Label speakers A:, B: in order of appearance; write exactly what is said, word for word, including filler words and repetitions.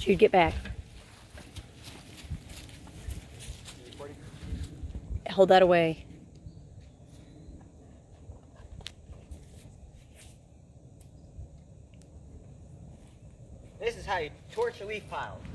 A: Jude, get back. Hold that away.
B: This is how you torch a leaf pile.